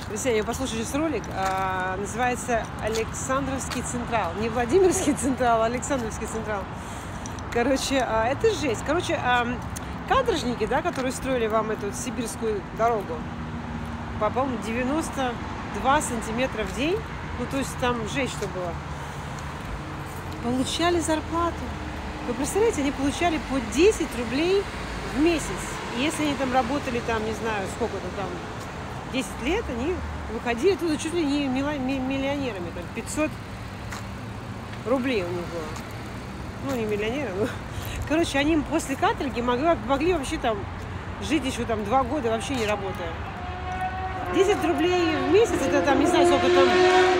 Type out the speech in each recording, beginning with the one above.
Друзья, я послушаю сейчас ролик, называется «Александровский Централ». Не Владимирский Централ, а Александровский Централ. Короче, это жесть. Короче, каторжники, да, которые строили вам эту сибирскую дорогу, по-моему, 92 сантиметра в день, ну, то есть там жесть, что было, получали зарплату. Вы представляете, они получали по 10 рублей в месяц. И если они там работали, там, не знаю, сколько-то там, 10 лет, они выходили оттуда чуть ли не миллионерами. Там 500 рублей у них было. Ну, не миллионеры, но... Короче, они после каторги могли вообще там жить еще там 2 года, вообще не работая. 10 рублей в месяц, это там, не знаю, сколько там...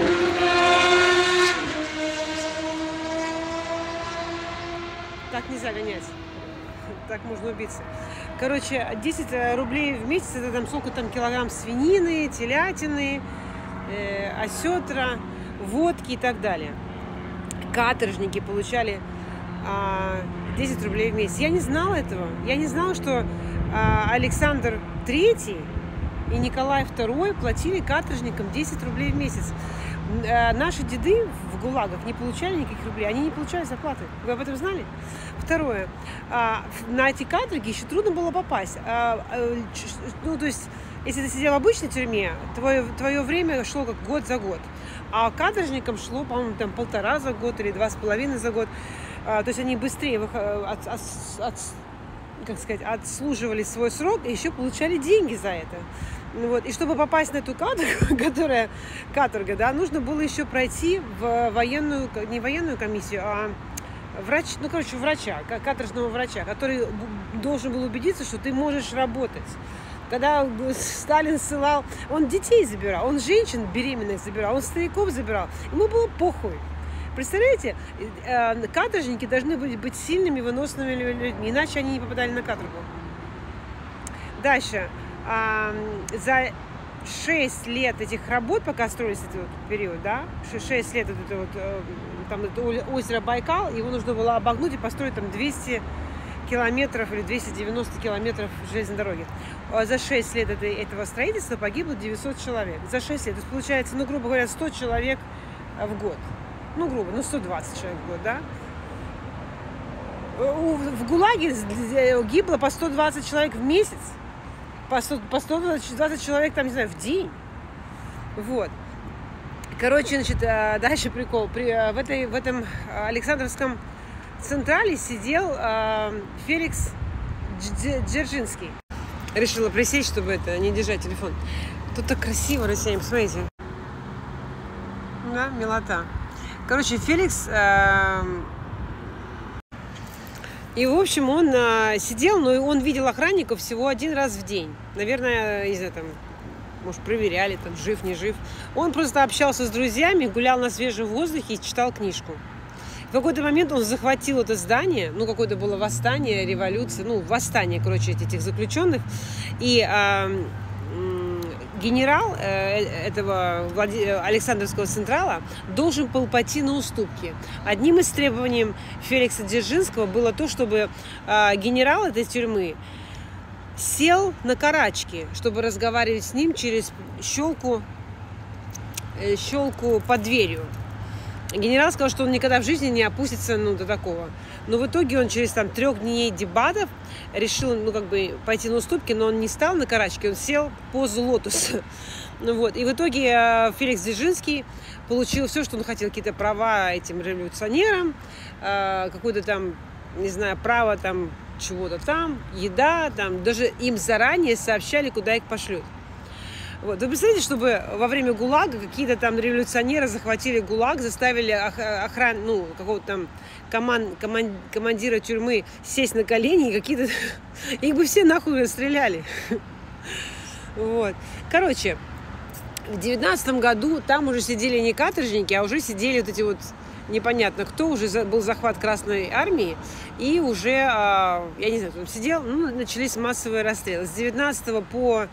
Так нельзя гонять. Так можно убиться. Короче, 10 рублей в месяц, это там сколько там килограмм свинины, телятины, осетра, водки и так далее. Каторжники получали 10 рублей в месяц. Я не знала этого. Я не знала, что Александр III и Николай II платили каторжникам 10 рублей в месяц. Наши деды в ГУЛАГах не получали никаких рублей, они не получали зарплаты. Вы об этом знали? Второе. На эти каторги еще трудно было попасть. Ну, то есть, если ты сидел в обычной тюрьме, твое время шло как год за год. А каторжникам шло, по-моему, там 1,5 за год или 2,5 за год. То есть они быстрее как сказать, отслуживали свой срок и еще получали деньги за это. Вот. И чтобы попасть на эту каторгу, которая каторга, да, нужно было еще пройти в военную, не военную комиссию, а врача, каторжного врача, который должен был убедиться, что ты можешь работать. Когда Сталин ссылал, он детей забирал, он женщин беременных забирал, он стариков забирал, ему было похуй. Представляете, каторжники должны были быть сильными, выносливыми людьми, иначе они не попадали на каторгу. Дальше. За 6 лет этих работ, пока строились этот вот период, да, 6 лет там это озеро Байкал, его нужно было обогнуть и построить там 200 километров или 290 километров железной дороги. За 6 лет этого строительства погибло 900 человек. За 6 лет. То есть получается, ну, грубо говоря, 100 человек в год. Ну, грубо, 120 человек в год, да. В ГУЛАГе гибло по 120 человек в месяц. По 120 человек, там, не знаю, в день. Вот. Короче, значит, дальше прикол. В этом Александровском Централе сидел Феликс Дзержинский. Решила присесть, чтобы не держать телефон. Тут так красиво, россияне, посмотрите. Да, милота. Короче, Феликс... И, в общем, он сидел, но он видел охранников всего 1 раз в день. Наверное, не знаю, там, может, проверяли, там, жив, не жив. Он просто общался с друзьями, гулял на свежем воздухе и читал книжку. В какой-то момент он захватил это здание, ну, какое-то было восстание, революция, ну, восстание, короче, этих заключенных. И генерал этого Александровского Централа должен был пойти на уступки. Одним из требований Феликса Дзержинского было то, чтобы генерал этой тюрьмы сел на карачки, чтобы разговаривать с ним через щелку под дверью. Генерал сказал, что он никогда в жизни не опустится, ну, до такого. Но в итоге он через 3 дней дебатов решил, ну, как бы пойти на уступки, но он не стал на карачке, он сел в позу лотоса. Ну, вот. И в итоге Феликс Дзержинский получил все, что он хотел, какие-то права этим революционерам, какое-то там, не знаю, право там чего-то там, еда, там, даже им заранее сообщали, куда их пошлют. Вот. Вы представляете, чтобы во время ГУЛАГа какие-то там революционеры захватили ГУЛАГ, заставили охрану, ну, какого-то там командира тюрьмы сесть на колени, и какие-то... Их бы все нахуй расстреляли. Вот. Короче, в 19 году там уже сидели не каторжники, а уже сидели вот эти вот непонятно кто, уже был захват Красной Армии, и уже, я не знаю, там сидел, ну, начались массовые расстрелы. С 19 по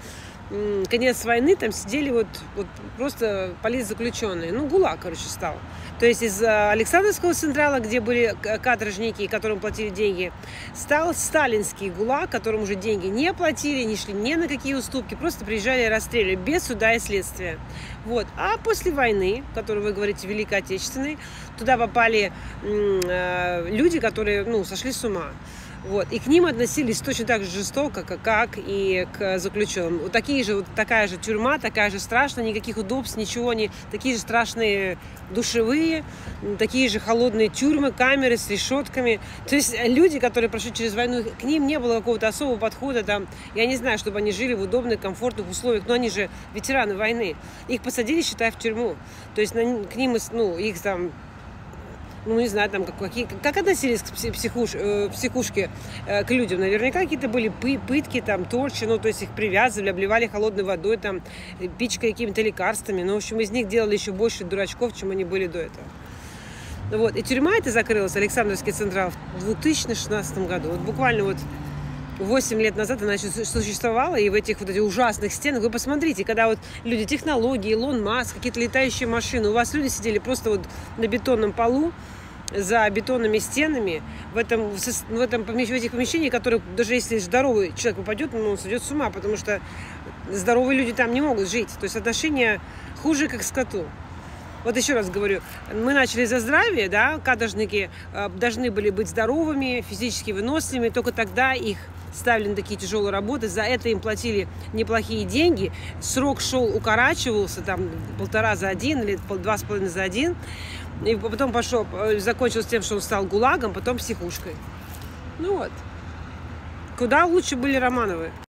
конец войны, там сидели вот просто политзаключенные. Ну, ГУЛАГ, короче, стал. То есть из Александровского централа, где были каторжники, которым платили деньги, стал сталинский ГУЛАГ, которым уже деньги не платили, не шли ни на какие уступки, просто приезжали и расстреливали без суда и следствия. Вот. А после войны, которую вы говорите, Великой Отечественной, туда попали люди, которые, ну, сошли с ума. Вот. И к ним относились точно так же жестоко, как и к заключенным. Вот такая же тюрьма, такая же страшная, никаких удобств, ничего не... Такие же страшные душевые, такие же холодные тюрьмы, камеры с решетками. То есть люди, которые прошли через войну, к ним не было какого-то особого подхода. Там, я не знаю, чтобы они жили в удобных, комфортных условиях, но они же ветераны войны. Их посадили, считай, в тюрьму. То есть к ним, ну, их там... Ну, не знаю, там, как относились к психушке, к людям. Наверняка какие-то были пытки, там, торчи, ну, то есть их привязывали, обливали холодной водой, там, пичкой какими-то лекарствами. Ну, в общем, из них делали еще больше дурачков, чем они были до этого. Вот. И тюрьма эта закрылась, Александровский централ, в 2016 году. Вот буквально вот 8 лет назад она существовала, и в этих вот этих ужасных стенах, вы посмотрите, когда вот люди, технологии, Илон Маск, какие-то летающие машины, у вас люди сидели просто вот на бетонном полу, за бетонными стенами, в этих помещениях, которые, даже если здоровый человек попадет, ну, он сойдет с ума, потому что здоровые люди там не могут жить. То есть отношения хуже, как к скоту. Вот еще раз говорю, мы начали за здравие, да, каторжники должны были быть здоровыми, физически выносливыми, только тогда их ставили на такие тяжелые работы, за это им платили неплохие деньги, срок шел, укорачивался, там, 1,5 за 1 или 2,5 за 1, и потом закончилось тем, что он стал ГУЛАГом, потом психушкой. Ну вот. Куда лучше были Романовы.